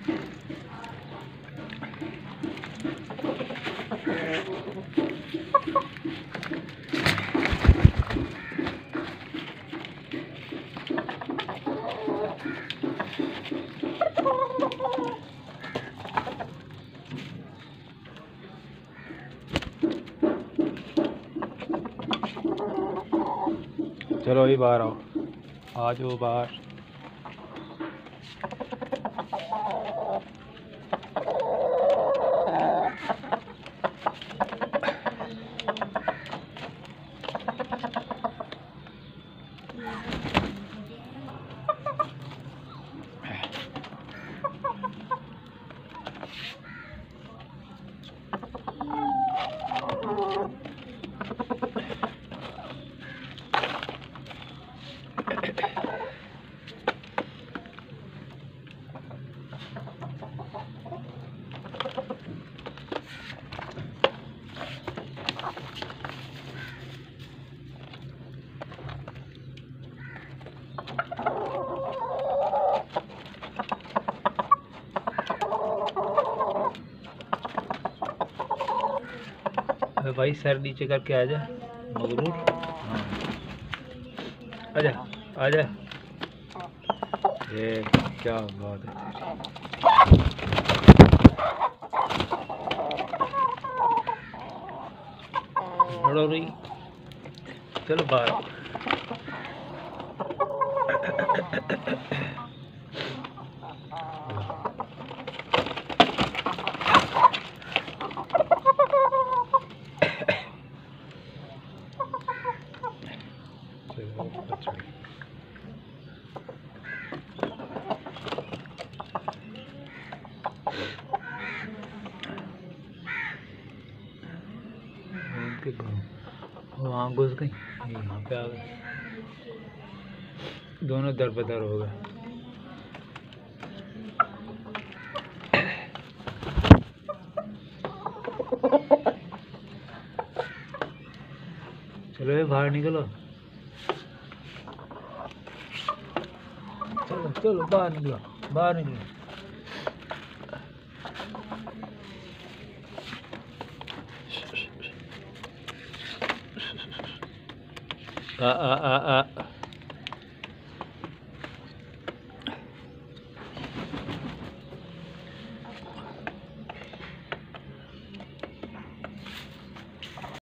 चलो अभी बाहर आओ, आ जाओ बाहर। भाई सर नीचे करके आ जा मगरूर। हाँ आजा आजा, ये क्या बात है बड़ो रही। चलो बाहर। वहाँ घुस गई, यहाँ पे आ गए, दोनों दर बदर हो गए। चलो ये बाहर निकलो, चलो चलो बाहर निकलो, बाहर निकलो। आ आ आ आ